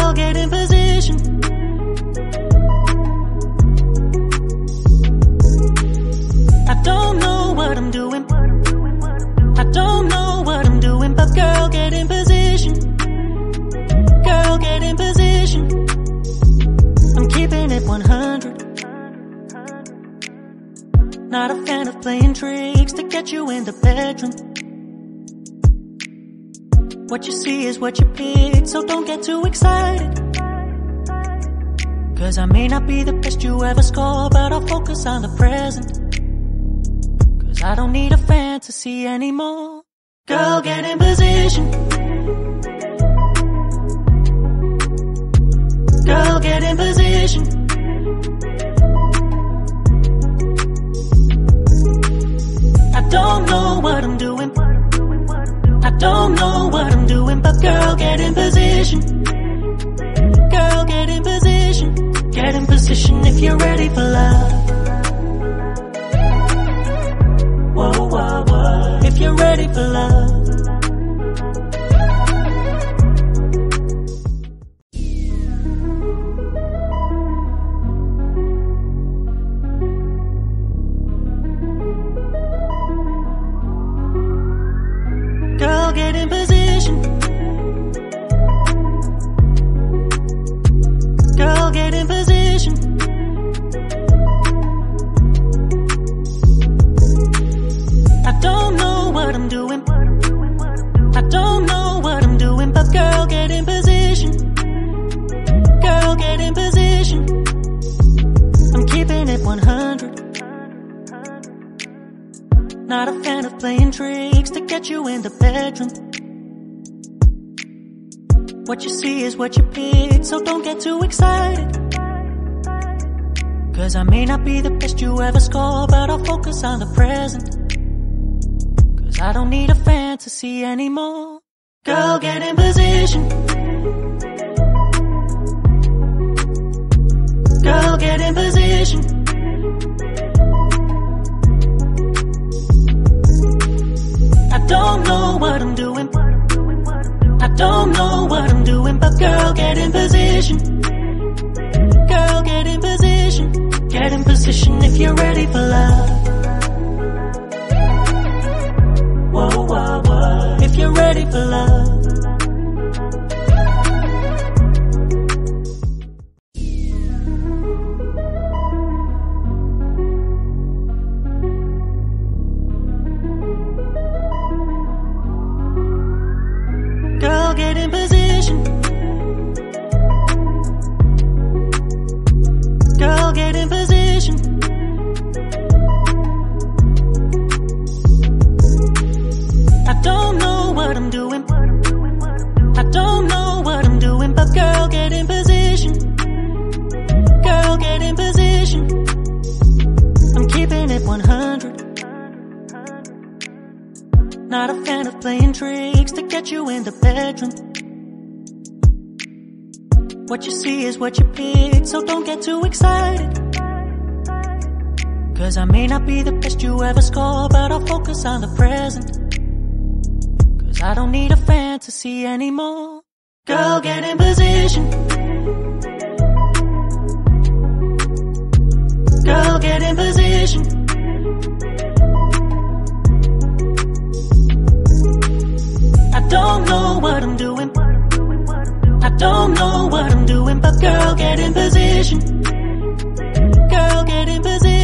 Girl, get in position. I don't know what I'm doing. I don't know what I'm doing, but girl, get in position. Girl, get in position. I'm keeping it 100. Not a fan of playing tricks to get you in the bedroom. What you see is what you pick, so don't get too excited. Cause I may not be the best you ever score, but I'll focus on the present. Cause I don't need a fantasy anymore. Girl, get in position. Girl, get in position. I don't know what I'm doing. I don't know what I'm doing, but girl, get in position. Girl, get in position. Get in position if you're ready for love. Whoa, whoa, whoa. If you're ready for love. Girl, get in position. Girl, get in position. I don't know what I'm doing. I don't know what I'm doing, but girl, get in position. Girl, get in position. I'm keeping it 100. Not a fan of playing tricks to get you in the bedroom. What you see is what you pick, so don't get too excited. Cause I may not be the best you ever score, but I'll focus on the present. Cause I don't need a fantasy anymore. Girl, get in position. Girl, get in position. I don't know what I'm doing. I don't know what I'm doing, but girl, get in position. Girl, get in position. Get in position if you're ready for love. Whoa, whoa, whoa. If you're ready for love. Girl, get in position. Girl, get in position. I don't know what I'm doing. I don't know what I'm doing, but girl, get in position. Girl, get in position. I'm keeping it 100. Not a fan of playing tricks to get you in the bedroom. What you see is what you pick, so don't get too excited. Cause I may not be the best you ever score, but I'll focus on the present. Cause I don't need a fantasy anymore. Girl, get in position. Girl, get in position. I don't know what I'm doing. I don't know what I'm doing, but girl, get in position. Girl, get in position.